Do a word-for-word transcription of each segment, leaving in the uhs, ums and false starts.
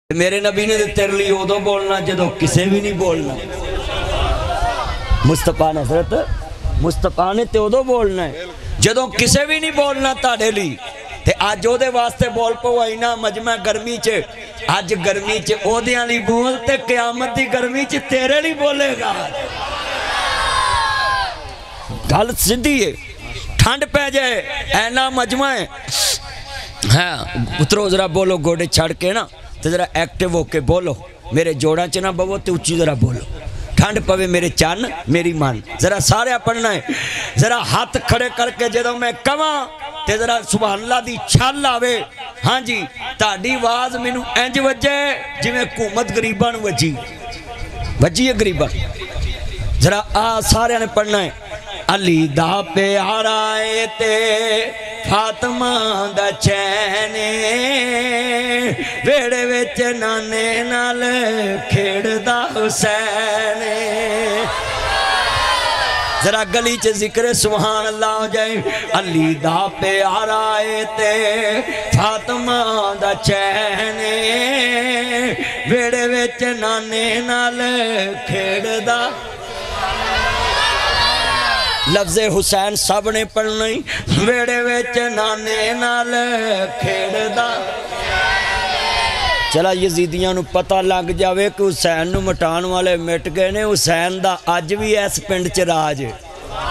میرے نبی نے تیرے لیے ادو بولنا جدو کسے بھی نہیں بولنا. مصطفیٰ نے حضرت مصطفیٰ نے تے ادو بولنا ہے جدو کسے بھی نہیں بولنا تاڑے لی. تے آج او دے واسطے بول پو آئینا مجمع گرمی چے. آج گرمی چے او دیاں لی بول تے قیامت دی گرمی چے تیرے لی بولے گا. گل سدھی ہے ٹھنڈ پہ جائے اینا مجمع ہے. ہاں اترو ذرا بولو گوڑے چھڑ کے نا تو ذرا ایکٹیو ہو کے بولو. میرے جوڑا چنا بہو تے اچھی ذرا بولو. ٹھنڈ پوے میرے چان میری مان. ذرا سارے پڑھنا ہے. ذرا ہاتھ کھڑے کر کے جدو میں کہاں تے ذرا سبحان اللہ دی چھل آوے. ہاں جی تاڑی آواز مینوں انج وجے جویں حکومت غریباں نوں وجی وجی ہے غریباں. ذرا آ سارے نے پڑھنا ہے. علی دا پیارا اے تے فاطمہ دا چین ویڑے وچ نانے نال کھیڑ دا حسین. ذرا گلی چ ذکر سبحان اللہ ہو جائے. علی دا پیارا اے تے فاطمہ دا چین ویڑے وچ نانے نال کھیڑ دا. لفظ حسین سب نے پڑھنا ہی. ویڑے ویچ نانے نال کھیڑ دا. چلا یزیدیاں نو پتہ لگ جاوے کہ حسین نو مٹان والے مٹ گئے نے. حسین دا آج بھی ایس پنڈ چ راج ہے.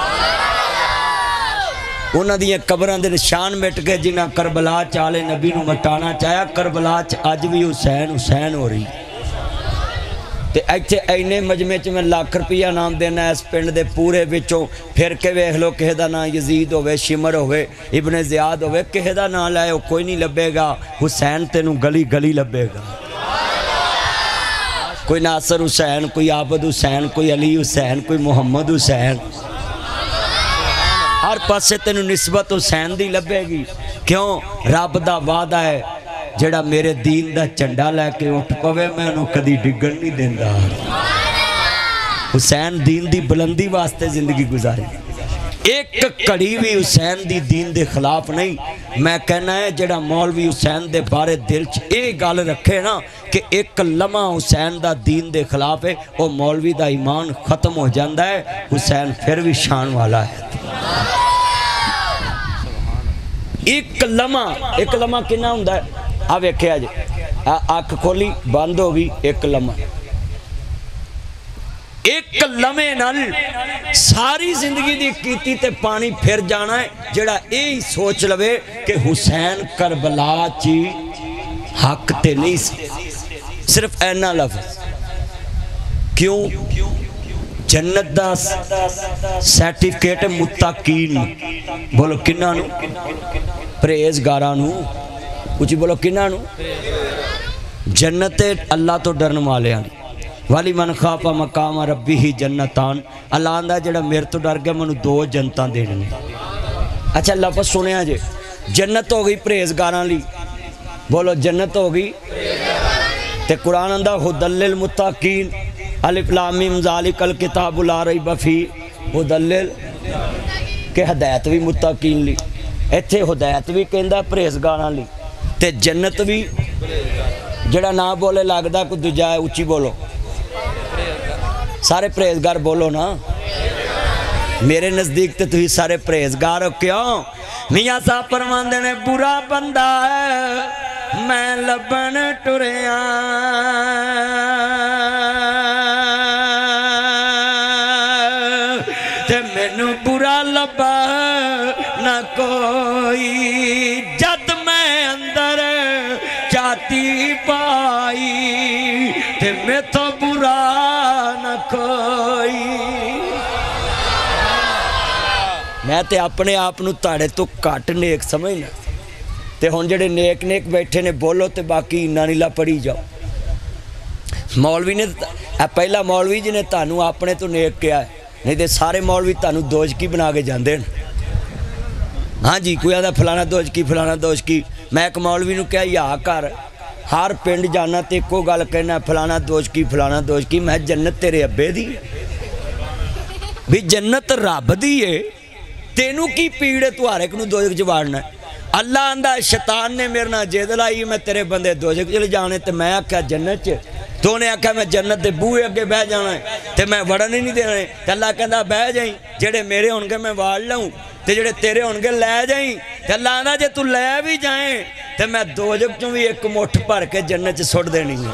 انہاں دی قبراں دے نشان مٹ گئے جنہاں کربلا چالے نبی نو مٹانا چاہیا. کربلا چ آج بھی حسین حسین ہو رہی. تے ایتھے اینے مجمع چ میں لاکھ روپیہ نام دینا اس پنڈ دے پورے وچوں. پھر کے ویکھ لو کہے دا نام یزید ہوئے شمر ہوئے ابن زیاد ہوئے کہے دا نام لائے کوئی نہیں لبے گا. حسین تینوں گلی گلی لبے گا. کوئی ناصر حسین کوئی عابد حسین کوئی علی حسین کوئی محمد حسین. ہر پاسے تینوں نسبت حسین دی لبے گی. کیوں رب دا وعدہ ہے جڑا میرے دین دا چنڈا لے کے اٹھ پوے میں انہوں کدی ڈگن نہیں دیندہ. حسین دین دی بلندی واسطے زندگی گزاری. ایک کڑی بھی حسین دی دین دے خلاف نہیں. میں کہنا ہے جڑا مولوی حسین دے بارے دل چ ایک گال رکھے نا کہ ایک لمحہ حسین دا دین دے خلاف ہے وہ مولوی دا ایمان ختم ہو جاندہ ہے. حسین پھر بھی شان والا ہے. ایک لمحہ ایک لمحہ کنا ہوندہ ہے. اب ایک آج آنکھ کھولی بند ہوگی. ایک لمحہ ایک لمحے نال ساری زندگی دی کیتی تے پانی پھر جانا ہے. جڑا یہی سوچ لوے کہ حسین کربلا چی حق تے نہیں سی. صرف اینا لفظ. کیوں جنت دا سیٹیفکیٹ متقین. بولو کنہ نو پریزگاراں نو. کچھ بولو کنہ نو جنت اللہ تو ڈرن والے ہیں. والی من خافا مقام ربی ہی جنتان. اللہ آندہ جڑا میرے تو ڈر گیا منو دو جنتان دینے. اچھا لفظ سنے آجے جنت ہو گئی پریزگاراں لی. بولو جنت ہو گئی. تے قرآن آندہ ہدل للمتقین الف لام میم ذالک الکتاب لا ریب فیہ. ہدل کہ ہدایت بھی متقین لی. ایتھے ہدایت بھی کہندہ پریزگاراں لی. تے جنت بھی جڑا نہ بولے لگدا کو دجائے اچھی بولو. سارے پریزگار بولو نا. میرے نزدیک تے تھی سارے پریزگار ہو. کیوں میاں صاحب فرماندے نے برا بندہ ہے میں لبن ٹریاں تے مینوں برا لبا نہ کوئی. جد میں اندر چاہتی پائی تے میں تو برا نہ کوئی. میں تے اپنے آپ نو تاڑے تو کٹ نیک سمجھنا. تے ہون جڑے نیک نیک بیٹھے نے بولو تے باقی انہاں نیلا پڑھی جاؤ. مولوی نے پہلا مولوی جی نے تانوں اپنے تو نیک کیا ہے. نہیں تے سارے مولوی تانوں دوجکی بنا کے جاندے ہیں. ہاں جی کوئی آدھا فلانا دوجکی فلانا دوجکی. میں ایک مولوی نو کہا یا کر ہر پنڈ جانا تے کو گل کہنا فلانا دوجکی فلانا دوجکی. میں جنت تیرے ابے دی بھی جنت رب دی ہے. تینوں کی پیڑ ہے تو ہر ایک نو دوجک جوارنا ہے. اللہ آندا شیطان نے میرے نال جد لائی میں تیرے بندے دوزخ چلے جانے تے میں آکھیا جنت چ تو نے آکھیا میں جنت دے بوئے اگے بہ جانا ہے تے میں وڑن ہی نہیں دینا ہے تے اللہ کہندا بہ جائیں جڑے میرے ہون گے میں واڑ لاؤں تے جڑے تیرے ہون گے لے جائیں تے اللہ آندا جے تو لے بھی جائیں تے میں دوزخ چوں بھی ایک مٹھ بھر کے جنت چ سٹ دینی ہے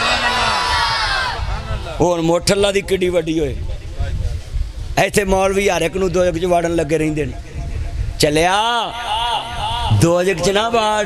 ہن مٹھ اللہ دی کڈی وڈی ہوئے ایتھے مولوی ہر ایک نوں دوزخ چ واڑن لگے رہندے نے چلیا دوزخ چ نہ واڑ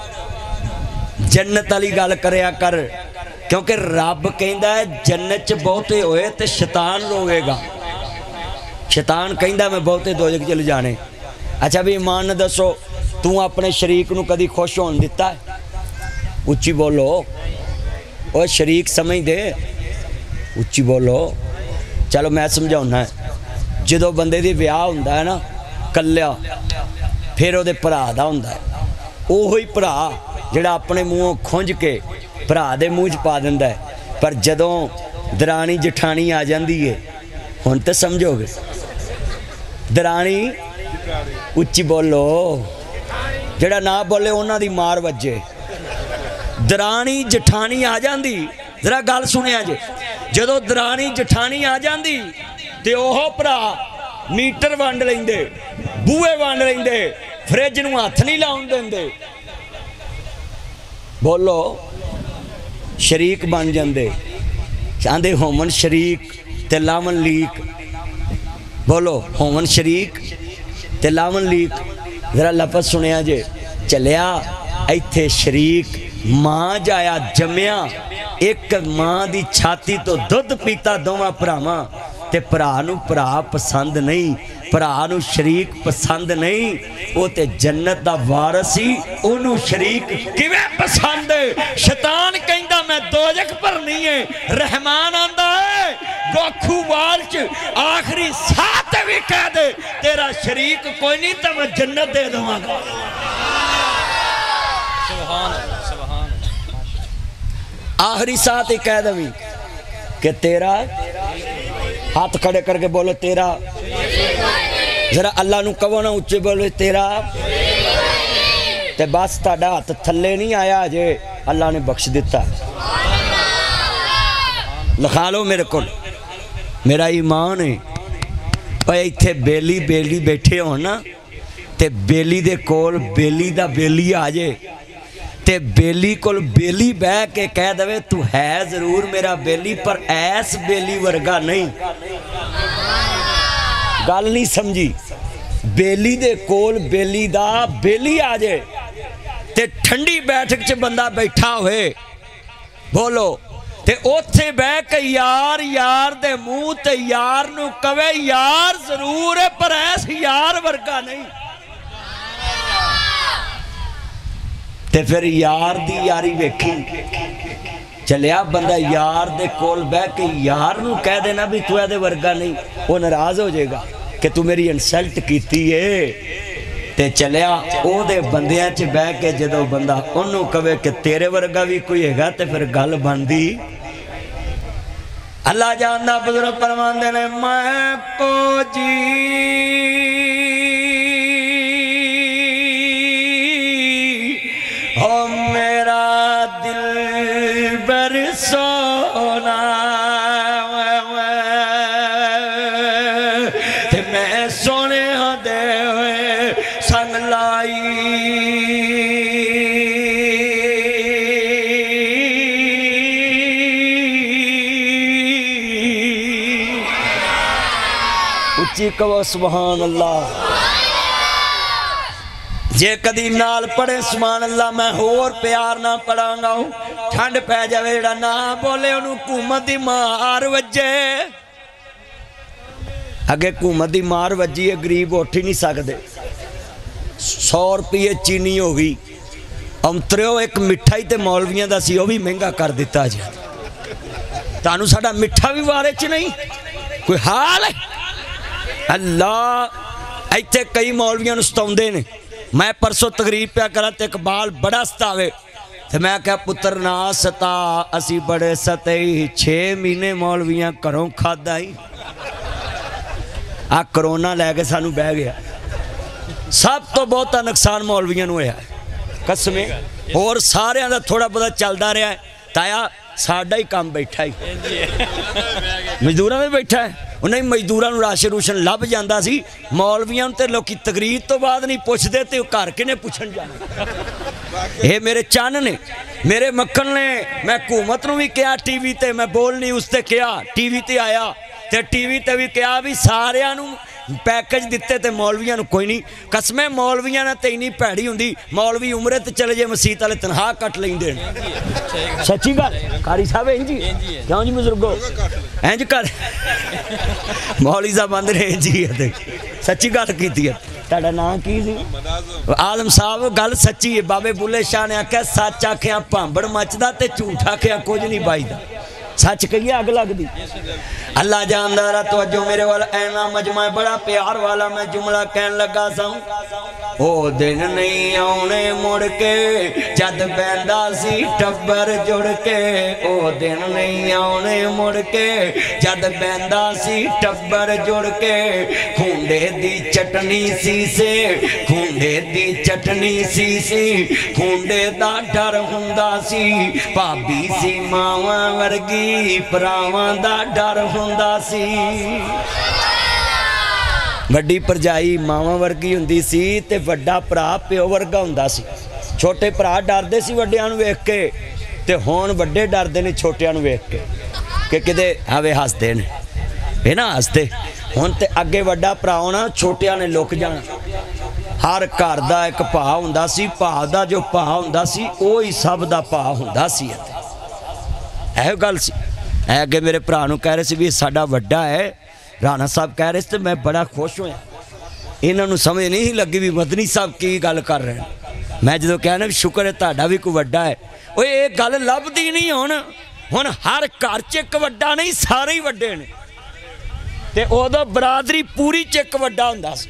جنت والی گل کریا کر کیونکہ رب کہندا ہے جنت چ بہتے ہوئے تے شیطان روے گا شیطان کہندا میں بہتے دوزخ چلے جانے اچھا بھی ایمان نہ دسو تو اپنے شریک نو کدی خوش ہون دیتا ہے اچھی بولو او شریک سمجھ دے اچھی بولو چلو میں سمجھاؤنا ہے جدو بندے دی ویاہ ہوندا ہے نا کلیا پھر او دے بھرا دا ہوندا ہے اوہی بھرا جڑا اپنے منہوں کھنج کے بھرا دے منہ چ پا دیندا ہے پر جدوں درانی جٹھانی آ جاندی ہے ہن تے سمجھو گے درانی اچھی بولو جڑا نہ بولے انہاں دی مار وجے درانی جٹھانی آ جاندی ذرا گل سنیا جے جدوں درانی جٹھانی آ جاندی تے اوہ بھرا میٹر ونڈ لیندے بوئے ونڈ لیندے فریج نوں ہاتھ نہیں لاؤن دیندے بولو شریک بن جاندے چاندے ہومن شریک تے لاون لیک بولو ہومن شریک تے لاون لیک ذرا لفظ سنیا جے چلیا ایتھے شریک ماں جایا جمیا ایک ماں دی چھاتی تو دودھ پیتا دوواں بھراواں تے بھرا نو بھرا پسند نہیں بھرا نو شریک پسند نہیں وہ تے جنت دا وارث ہی اونوں شریک کیویں پسند ہے شیطان کہندا میں دوزخ پر نہیں ہے رحمان آندا ہے گوکھو والچ آخری ساتھ بھی کہہ دے تیرا شریک کوئی نہیں تے میں جنت دے دوں گا سبحان سبحان آخری ساتھ ہی کہہ دوں کہ تیرا ہاتھ کھڑے کر کے بولو تیرا ذرا اللہ نو کہو نا اچھے بولو تیرا تے بس تاڑا ہاتھ تھلے نہیں آیا جے اللہ نے بخش دیتا لکھا لو میرے کو میرا ایمان ہے پہ ایتھے بیلی بیلی بیٹھے ہو نا تے بیلی دے کول بیلی دا بیلی آجے تے بیلی کول بیلی بہ کے کہہ دوے تو ہے ضرور میرا بیلی پر ایس بیلی ورگا نہیں گل نہیں سمجھی بیلی دے کول بیلی دا بیلی آجے تے ٹھنڈی بیٹھک چ بندہ بیٹھا ہوئے بولو تے اوتھے بہ کے یار یار دے منہ تے یار نو کوے یار ضرور ہے پر ایس یار ورگا نہیں تے پھر یار دی یاری ویکھی چلیا بندہ یار دے کول بہ کے یار نو کہہ دینا بھی تو دے ورگا نہیں وہ ناراض ہو جائے گا کہ تو میری انسلٹ کیتی ہے تے چلیا او دے بندیاں چ بہ کے جدو بندہ انہوں کہے کہ تیرے ورگا بھی کوئی ہے گا تے پھر گل بندی اللہ جاندہ بزرگ فرمان دینے میں کو جی او میرا دل بر سونا تے میں سونے دے ہوئے سنگ لائی اچھی کہو سبحان اللہ جے کدی نال پڑھے سبحان اللہ میں اور پیار نہ پڑھاں گا ٹھنڈ پہ جاوے جڑا نہ بولے انہوں حکومت دی مار وجے اگے حکومت دی مار وجی ہے گریب اٹھ ہی نہیں سکدے سو روپیے چینی ہو گئی امتریو ایک مٹھائی تے مولویاں دا سی وہ بھی مہنگا کر دیتا جی تانوں ساڈا مٹھا بھی وارے چ نہیں کوئی حال ہے اللہ ایتھے کئی مولویاں نوں ستاوندے نے میں پرسوں تقریب پہ کرا تے اقبال بڑا ستاوے تے میں کہا پتر نہ ستا اسی بڑے ستے ہی چھ مہینے مولویاں کروں کھادا ہی آ کرونا لے کے سانو بہ گیا सब तो बहुता नुकसान मौलवियों नूं होया कसमें होर सारिਆਂ ਦਾ थोड़ा बहुता चलता रहा है ताया साडा ही काम बैठा ही मजदूरां में बैठा है उन्हें मजदूरां नूं राशन रूशन लभ जांदा सी मौलवियां नूं ते लोकी तकरीर तो बाद नहीं पुछदे ते घर किने पुछण जाना ये मेरे चन्न ने मेरे मक्खन ने मैं हुकूमत नूं भी कहा टीवी ते मैं बोल नहीं उसते कहा टीवी ते आया ते टीवी ते भी कहा भी सारिਆਂ नूं पैकेज दिते तो मौलवियों कोई नहीं कसमें मौलवियों ने तो इन्नी भैड़ी होंगी मौलवी उमरे तो चले जाए मसीत वाले तनख्वाह कट लेंदे सच्ची गल कारी साहब इंज ही क्यों जी बुजुर्गो इंज कर मौलवी साहब बंद ने इंज ही है सच्ची गल की तुहाडा नाम की सी आलम साहब गल सच्ची है बाबे बुले शाह ने आख्या सच आख्या भांबड़ मचदा ते झूठ आख्या कुछ नहीं बाईदा सच कहिए अग लगती अल्लाह जानदा रहा तवज्जो मेरे वाला ऐना मजमा बड़ा प्यार वाला मैं जुमला कहन लगा सा ओ दिन नहीं आने मुड़ के जद बैंदा सी टब्बर जुड़ के ओ दिन नहीं आने मुड़ के जद बैंदा सी टब्बर जुड़ के खूंडे दी चटनी सी से खूंडे दी चटनी सी सी खूंडे दा डर हुंदा सी भाभी सी मावां वर्गी भरावां दा डर हुंदा सी वड्डी भरजाई मावां वर्गी हुंदी सी ते वड्डा भरा प्यो वर्गा हुंदा सी छोटे भरा डरदे सी वड्डियां नूं वेख के ते हुण वड्डे डरदे ने छोटियां नूं वेख के कि किते आवे हसदे ने है ना हसदे हुण ते अगे वड्डा भरा होना छोटियां ने लुक जाना हर घर दा एक भा हुंदा सी भा दा जो भा हुंदा सी ओही सब दा भा हुंदा सी इहो गल सी अगे मेरे भरा नूं कह रहे सी भी साडा वड्डा है राणा साहब कह रहे थे मैं बड़ा खुश होया इन्हां नूं समझ नहीं लगी भी मदनी साहब की गल कर रहे हैं मैं जो कहना भी शुक्र है तुहाडा भी कोई वड्डा है ओए ये गल लभदी नहीं हुण हुण हर घर च एक वड्डा नहीं सारे ही वड्डे ने ते उदों बरादरी पूरी च एक वड्डा हुंदा सी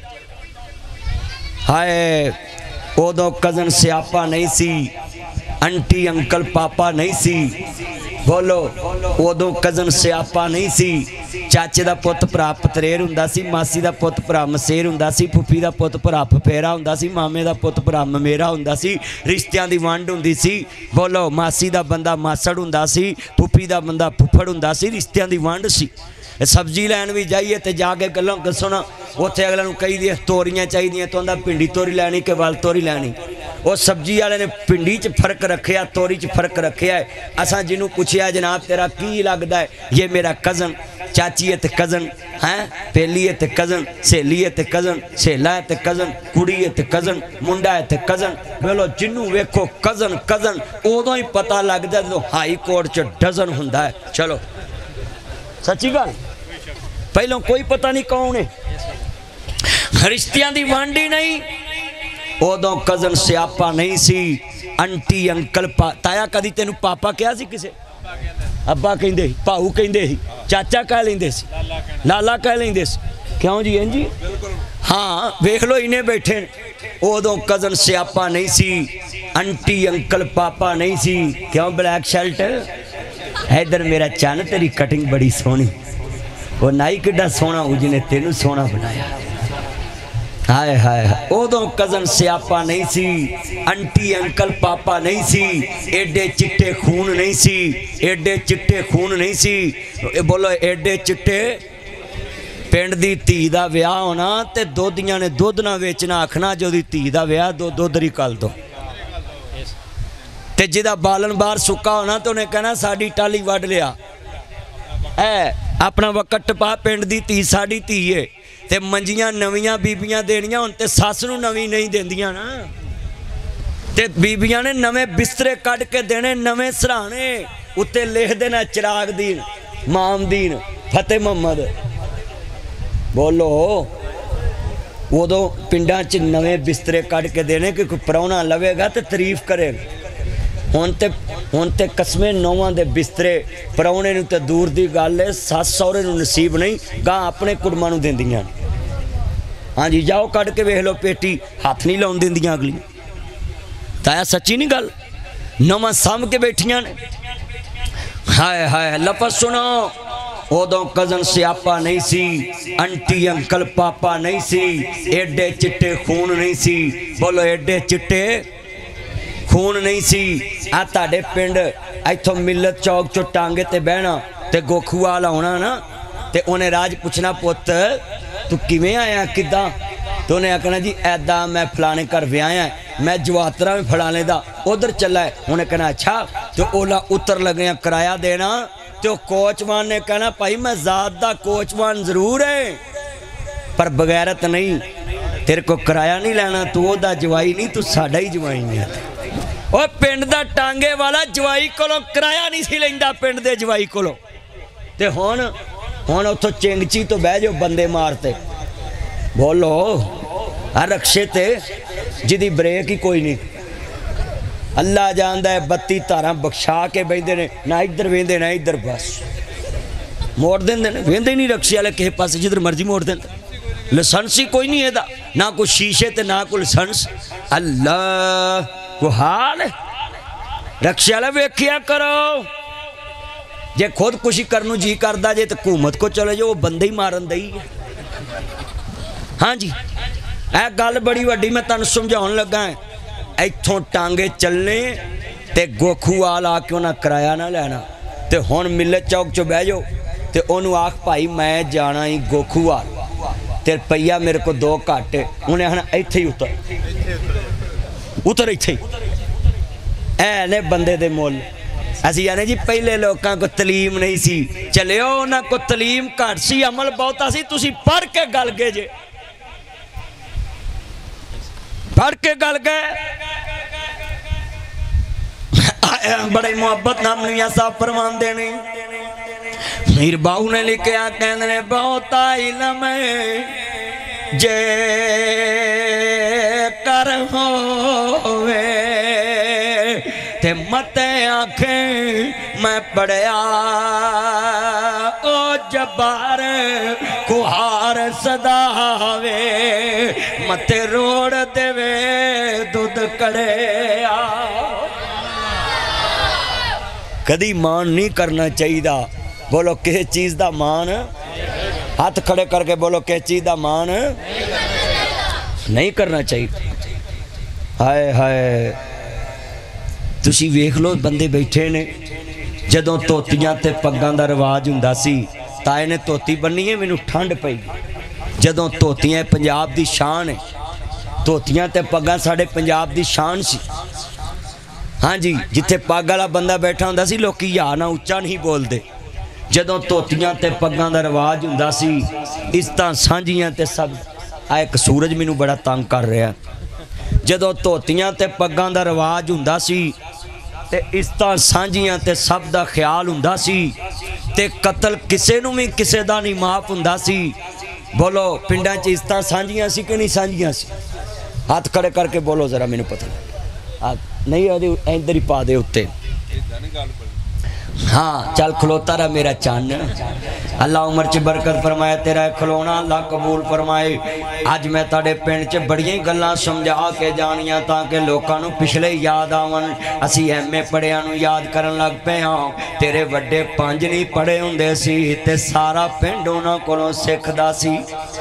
हाय उदों कज़न स्यापा नहीं सी आंटी अंकल पापा नहीं सी बोलो उदों कज़न स्यापा नहीं सी चाचे दा पुत भरा पतरेर हुंदा सी मासी दा पुत भरा मसेर हुंदा सी फुफी दा पुत भरा फफेरा हुंदा सी मामे दा पुत भरा ममेरा हुंदा सी रिश्तियां दी वंड हुंदी सी बोलो मासी दा बंदा मासड़ हुंदा सी फुफी दा बंदा फुफड़ हुंदा सी रिश्तियां दी वंड सी सब्जी लैन भी जाइए तो जाके गलों सुना उत्थे अगले नूं कही दी तोरियां चाहिए तो आंदा भिंडी तोरी लैनी कि वल तोरी लैनी वो सब्जी वाले ने भिंडी च फर्क रखे तोरी च फर्क रखे है असां जिन्हों पूछया जनाब तेरा की लगता है ये मेरा कज़न चाची है तो कज़न है पेली है तो कज़न सहेली है तो कज़न सहेला है तो कज़न कुड़ी है तो कज़न मुंडा है तो कज़न बोलो जिन्हों वेखो कज़न कज़न उदों ही पता लगता जो हाई कोर्ट च डजन हुंदा है चलो सच्ची गल पहलों कोई पता नहीं कौन है रिश्तियां दी वंड ही नहीं उदों कज़न स्यापा नहीं सी आंटी अंकल पा ताया कदी तेनू पापा कहा सी किसे अब्बा कहिंदे भाऊ कहिंदे चाचा कह लेंदे सी लाला कह लेंदे सी क्यों जी हैं जी हाँ वेख लो इन्हें बैठे उदों कज़न स्यापा नहीं सी आंटी अंकल पापा नहीं सी क्यों ब्लैक शर्ट इधर मेरा चन्न तेरी कटिंग बड़ी सोहनी वो नाई किड्डा सोहना जिन्हें तेनू सोहना बनाया हाय हाय उदों कज़न स्यापा नहीं सी आंटी अंकल पापा नहीं सी एडे चिट्टे खून नहीं सी एडे चिट्टे खून नहीं सी बोलो एडे चिट्टे पिंड दी धी दा विआह होना ते दोधियां ने दुध ना वेचना आखना जो दी धी दा विआह दो दोधरी कल दो ते जिदा बालन बाहर सुक्का होना तो उन्हें कहना साड़ी टाली वड लिया ऐ अपना वकट पा पिंड दी धी साड़ी धी है ते मंजियां नवियां बीबियां देनियां हुण ते सस नूं नवीं नहीं देंदियां ना ते बीबियां ने नवे बिस्तरे कढ़ के देने नवे सराहने उत्ते लिख देना चिराग दीन मामदीन फतेह मुहम्मद बोलो उदों पिंडां च नवे बिस्तरे कढ़ के देने कि कोई प्राहुणा लवेगा तो तारीफ करेगा हुण ते हुण ते कसमें नौवां दे बिस्तरे प्राहुणे नूं ते दूर दी गल है सस सहुरे नूं नसीब नहीं गां अपने कुड़मां नूं देंदियां हाँ जी जाओ कढ़ के वेख लो पेटी हाथ नहीं लाउण दिंदियां अगली ताया सच्ची नहीं गल नौवां साम के बैठियां ने हाय हाय लफज सुनो ادو کزن سیاپا نہیں سی، انٹی انکل پاپا نہیں سی، ایڈے چٹے خون نہیں سی، بولو ایڈے چٹے خون نہیں سی۔ آتا ڈے پنڈ ایتھو ملت چوک چو ٹانگے تے بہنا تے گوکھو والا ہونا نا، تے انہیں راج پوچھنا پوت تو کیویں آیا کداں؟ تو انہیں کہنا جی ایدہ میں فلانے کر بھی آیا ہے، میں جواترہ میں پھڑانے دا ادھر چلا ہے۔ انہیں کہنا اچھا، تو اولا اتر لگے ہیں کرایہ دینا، تو کوچوان نے کہنا پائی میں ذات دا کوچوان ضرور ہے پر بغیرت نہیں، تیرے کو کرایہ نہیں لینا، تو او دا جوائی نہیں، تو ساڑھا ہی جوائی نہیں آتا۔ وہ پنڈ دا ٹانگے والا جوائی کولو کرایہ نہیں سی لیندہ پنڈ دے جوائی کولو، تے ہون ہون اتھو چنگچی تو بہ جو بندے مارتے، بولو رکشے تے جدی بریک ہی کوئی نہیں، اللہ جاندہ ہے بتی تارہ بخشا کے بیندے نے، نہ ادھر ویندے نہ ادھر بس موڑ دیں دے ویندے نہیں رکشے والے کہے پاس جدھر مرضی موڑ دیں دے، لسنسی کوئی نہیں ہے دا، نہ کوئی شیشے تے نہ کوئی لسنس۔ اللہ کو حال رکشے والے ویکھیا کرو، جے خود کشی کرنو جی کردہ جے تو حکومت کو چلے جو وہ بندے ہی مارن دئی ہے۔ ہاں جی اے گل بڑی وڈی میں تن سمجھاؤن لگا ہے، ایتھوں ٹانگے چلنے تے گوکھو آلا کیوں نہ کرایہ نہ لینا، تے ہون ملت چوک چو بہ جو تے انہوں آکھ پائی میں جانا ہی گوکھو آلا، تے پہیا میرے کو دو کاٹے، انہیں ہاں ایتھے ہی اتر اتر ایتھے ہی اے نے بندے دے مول۔ ایسی یعنی جی پہلے لوگاں کو تعلیم نہیں سی، چلے ہو انہاں کو تعلیم کٹ سی، عمل بہتا سی، تسی پڑھ کے گل گے جے پڑھ کے گل گئے۔ بڑے محبت نام نویاں صاحب فرمان دینے میر باہو نے لکھیا کہنے بہتا علم جے کر ہوئے تے متے آنکھیں میں پڑیا او جبار کوہار صداوے متے روڑ دے وے دودھ کڑیا۔ کدی مان نہیں کرنا چاہیے دا، بولو کہے چیز دا مان، ہاتھ کھڑے کر کے بولو کہے چیز دا مان نہیں کرنا چاہیے۔ ہائے ہائے تسی ویکھ لو بندے بیٹھے نے، جدوں توتیاں تے پگاں دا رواج ہوندا سی، تائے نے توتی بننی ہے مینوں ٹھنڈ پئی، جدوں توتیاں پنجاب دی شان ہے، توتیاں تے پگاں ساڑھے پنجاب دی شان سی۔ ہاں جی جتھے پگ والا بندہ بیٹھا ہوندا سی لوکی یا نہ اچا نہیں بول دے، جدوں توتیاں تے پگاں دا رواج ہوندا سی، اس طرح سانجیاں تے سب آ ایک سورج مینوں بڑا تنگ کر رہا، جدوں توتیاں تے پگاں دا رواج ہوندا سی تے اس طرح سانجیاں تے سب دا خیال ہوندا سی، تے قتل کسے نوں بھی کسے دا نہیں معاف ہوندا سی۔ بولو پنڈاں چ اس طرح سانجیاں سی کہ نہیں سانجیاں سی؟ ہاتھ کھڑے کر کے بولو ذرا مینوں پتہ نہیں ادھر ہی پا دے اتے۔ ہاں چل کھلوتا رہا میرا چان، اللہ عمر چ برکت فرمائے، تیرا کھلونا اللہ قبول فرمائے۔ آج میں تاڑے پینڈ چ بڑیاں گلاں سمجھا کے جانیاں تاکہ لوکاں نو پچھلے یاد آون، اسی ایم اے پڑھیاں نو یاد کرن لگ پے ہاں، تیرے وڈے پانچ نہیں پڑھے ہوندے سی تے سارا پنڈ انہاں کولوں سکھدا سی،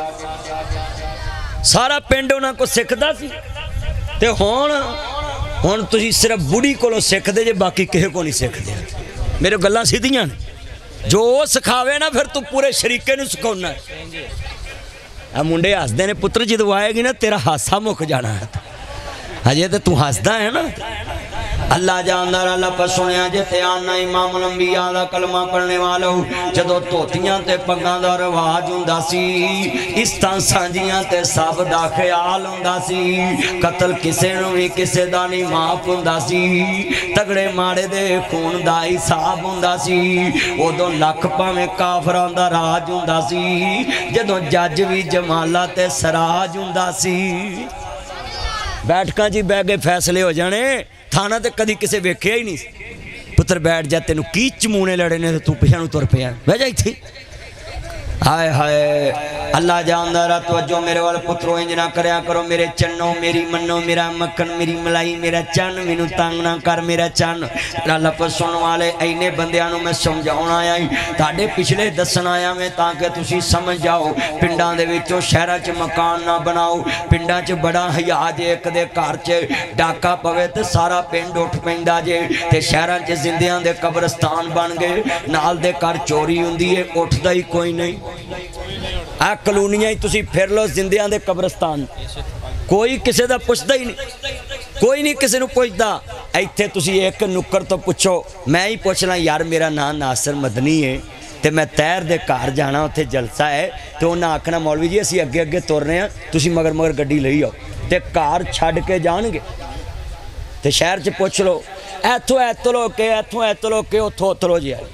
سارا پنڈ انہاں کو سکھدا سی، تے ہون ہون تسی صرف بڑی کولوں سکھ دے جے باقی کہے کو نہیں سکھ دے۔ میرے گلاں سیدھیاں جو سکھاوے نا پھر تو پورے شریکے نو سکھونا ہے۔ اے منڈے ہس دے نے پتر جدو آئے گی نا تیرا حادثہ مک جانا ہے، ہجے تے تو ہسدا ہے نا۔ اللہ جاندار اللہ پر سنیا جتے آنا امام الانبیاء دا کلمہ پڑھنے والو، جدو توتیاں تے پگاں دا رواج ہوندا سی، اس طرح سانجیاں تے سب دا خیال ہوندا سی، قتل کسے نو بھی کسے دا نہیں معاف ہوندا سی، تگڑے ماڑے دے خون دا حساب ہوندا سی، ادو لکھ پاویں کافران دا راج ہوندا سی، جدو جج بھی جمالہ تے سراج ہوندا سی۔ بیٹھ کاں جی بہ گئے فیصلے ہو جانے، تھانا تے کدی کسے ویکھیا ہی نہیں، پتر بیٹھ جا تینوں کی چمونے لڑے نے تو پیچھے نو تر پیا بہ جائی تھی۔ ہائے ہائے اللہ جاندہ رہا توجہ میرے والے پتروں انج نہ کریا کرو میرے چنوں میری منوں میرا مکھن میری ملائی میرا چن مینوں تنگ نہ کر میرا چن تیرا لفظ سنن والے اینے بندیاں میں سمجھاؤن آیا ہی تاڑے پچھلے دسن آیا میں تاکہ تسی سمجھ جاؤ پنڈاں دے وچوں شہراں چ مکان نہ بناؤ پنڈاں چ بڑا حیا جے ایک دے گھر چ ڈاکا پوے تے سارا پنڈ اٹھ پیندا جے تے شہراں چ زندیاں دے قبرستان بن گئے نال دے گھر چوری ہوندی ہے اٹھدا ہی کوئی نہیں آ کلونیاں ہی تسی پھر لو زندیاں دے قبرستان کوئی کسے دا پوچھدا ہی نہیں کوئی نہیں کسے نو پوچھدا ایتھے تسی ایک نکر تو پوچھو میں ہی پوچھنا یار میرا نام ناصر مدنی ہے تے میں تیر دے کار جانا اتھے جلسہ ہے تو انہاں آکھنا مولوی جی اسی اگے اگے تور رہے ہیں تسی مگر مگر گڈی لئی آؤ تے کار چھڈ کے جان گے تے شہر چ پوچھ لو ایتھوں ایتھوں لو کے ایتھوں ایتھوں لو کے اتھوں اتھوں لو جی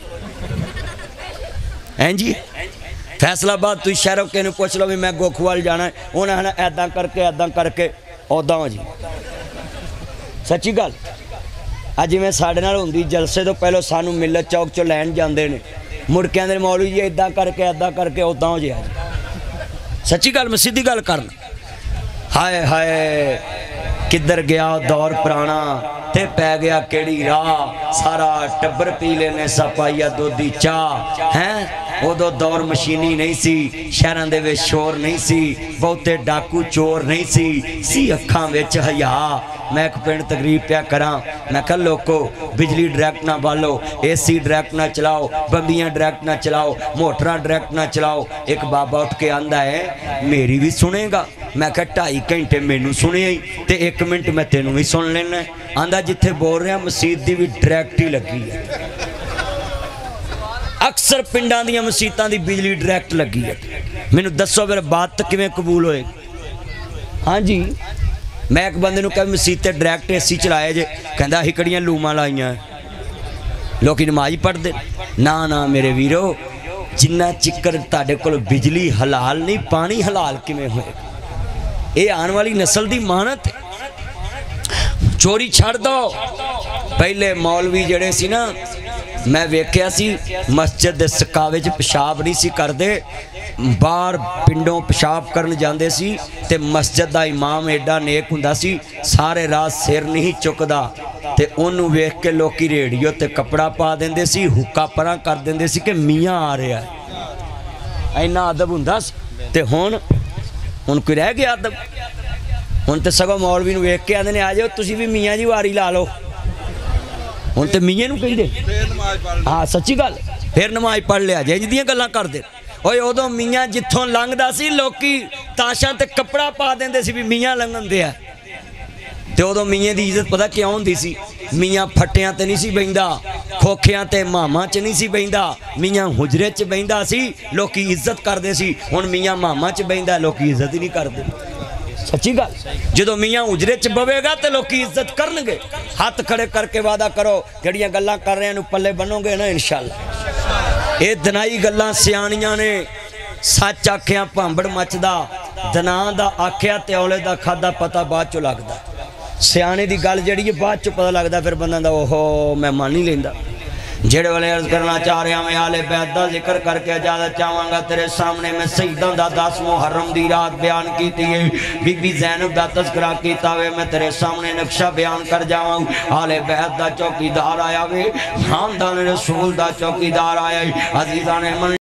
ہیں جی فیصلہ آباد تو شہروں کے نے پوچھ لو بھی میں گوکھوال جانا ہے انہوں نے ایداں کر کے ایداں کر کے اودا ہوں جی سچی گل اج میں ساڑھے نال ہوندی جلسے تو پہلو سانو ملت چوک چو لین جاندے نے مڑ کے اندر مولوی جی ایداں کر کے ایداں کر کے اودا ہوں جی سچی گل میں سیدھی گل کرنا ہائے ہائے کدھر گیا دور پرانا تے پہ گیا کیڑی راہ سارا ٹبر پی لینے سا پائیا دو دی چاہ ہیں وہ دو دور مشینی نہیں سی شہران دے وے شور نہیں سی بہتے ڈاکو چور نہیں سی سی اکھاں ویچ حیا میں ایک پینڈ تقریب پیا کران میں کہا لوکو بجلی ڈریکٹ نہ بالو اے سی ڈریکٹ نہ چلاؤ بمبیاں ڈریکٹ نہ چلاؤ موٹران ڈریکٹ نہ چلاؤ ایک بابا اٹھ کے آندہ ہے میری بھی سنے گا میں کہا ٹائی گھنٹے مینوں سنے ہی تے ایک منٹ میں تینوں بھی سن لینا ہے آندہ جتھے بول رہے ہیں مسجد دی بھی ڈریکٹ ہی لگی ہے اکثر پنڈان دیاں مسجداں دی بجلی ڈریکٹ لگی ہے مینوں دسو میرے بات تک میں قبول ہوئے ہاں جی میں ایک بندے نو کہا مسجد تے ڈریکٹ اے سی چلائے جے کہندہ ہکڑیاں لوماں لائیاں لوکی نماز پڑھ دے نا نا میرے ویرو جنہ چکر تاڑے کل بجلی حلال نہیں پانی حلال کی میں ہوئے اے آن والی نسل دی مانت ہے چوری چھڑ دو پہلے مولوی جڑے سی نا میں ویکھیا سی مسجد دے سکاوے جو پشاب نہیں سی کر دے بار پنڈوں پشاب کرن جاندے سی تے مسجد دا امام ایڈا نیک ہوندا سی سارے رات سیر نہیں چکدا تے انہوں ویکھ کے لوکی ریڈیو تے کپڑا پا دیندے سی حکا پرا کر دیندے سی کہ میاں آ رہا ہے اینا عدب ہوندا سی تے ہون ہون کوئی رہ گیا عدب ہون تے سگو مولوی نو ویکھ کے آندے نے آ جاؤ تسی بھی میاں جی واری لا لو ہون تے میاں نو کہیں دے ہاں سچی گل پھر نماز پڑھ لیا جائے جدیاں گلاں کر دے اوے ادو میاں جتھوں لنگدا سی لوکی تاشاں تے کپڑا پا دیندے سی بھی میاں لنگن دے ہے تے ادو میاں دی عزت پتہ کیا ہوندی سی میاں پھٹیاں تے نہیں سی بیندا کھوکھیاں تے ماما چ نہیں سی بیندا میاں حجرے چ بیندا سی لوکی عزت کردے سی ہن میاں ماما چ بیندا لوکی عزت ہی نہیں کردے سچی گل جدو میاں اجرے چ بوے گا تے لوکی عزت کرن گے ہاتھ کھڑے کر کے وعدہ کرو جڑیاں گلاں کر رہے ہیں پلے بنو گے نا انشاءاللہ اے دنائی گلاں سیانیاں نے سچ آکھیاں پامبڑ مچدا دنا دا آکھیا تے اولے دا کھادا پتہ بعد چو لگدا سیانے دی گل جڑی ہے بعد چو پتہ لگدا پھر بندہ دا اوہو میں مان نہیں لیندا جڑے والے عرض کرنا چاہ رہے ہیں میں آل بیت دا ذکر کر کے اجازت چاہوں گا تیرے سامنے میں سیدہ دا دس محرم دی رات بیان کیتی ہے بی بی زینب دا تذکرہ کیتا ہوئے میں تیرے سامنے نقشہ بیان کر جاؤں آل بیت دا چوکی دار آیا ہوئے خاندان رسول دا چوکی دار آیا ہے عزیزان من